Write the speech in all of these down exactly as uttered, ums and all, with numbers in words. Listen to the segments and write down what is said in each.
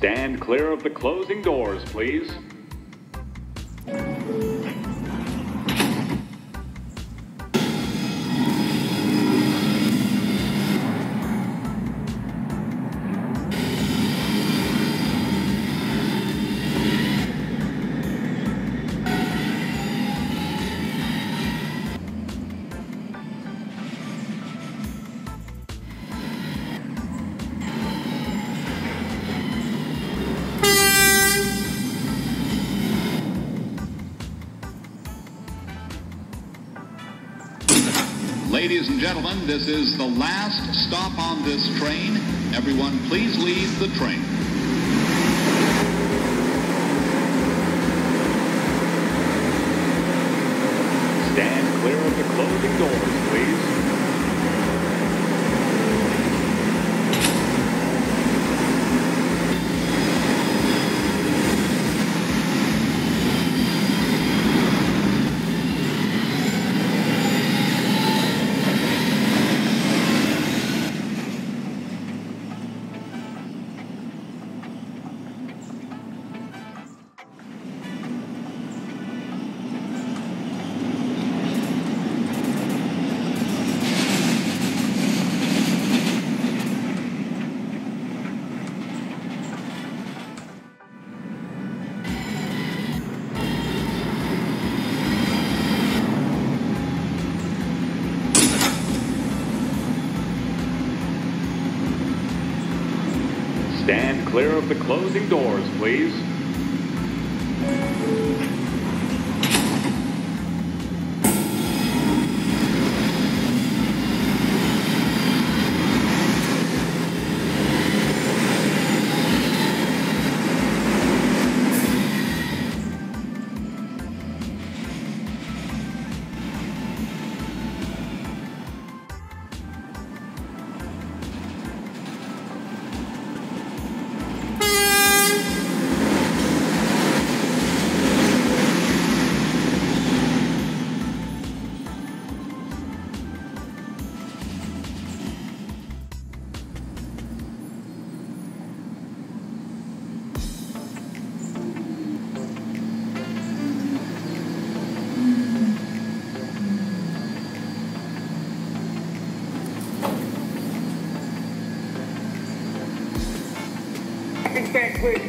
Stand clear of the closing doors, please. Ladies and gentlemen, this is the last stop on this train. Everyone, please leave the train. Stand clear of the closing doors, please. Stand clear of the closing doors, please. Back, please.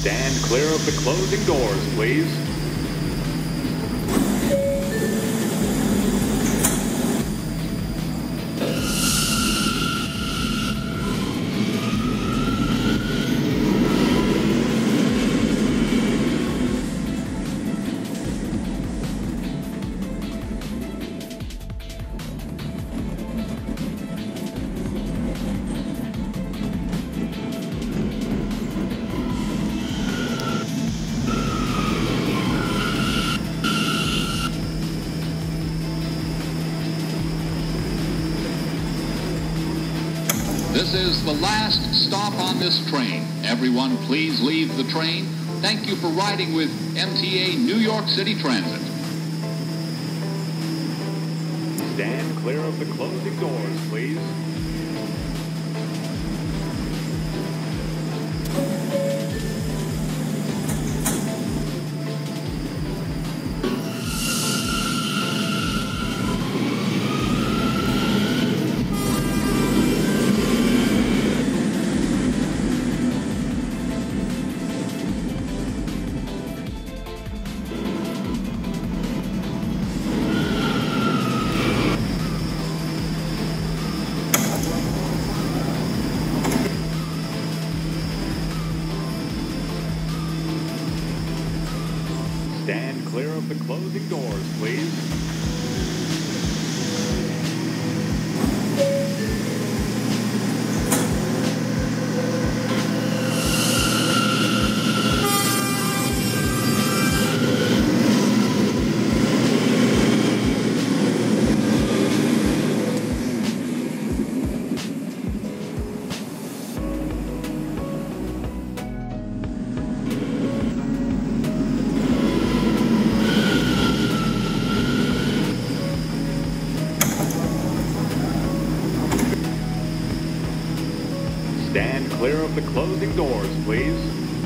Stand clear of the closing doors, please. This is the last stop on this train. Everyone, please leave the train. Thank you for riding with M T A New York City Transit. Stand clear of the closing doors, please. Stand clear of the closing doors, please. Stand clear of the closing doors, please.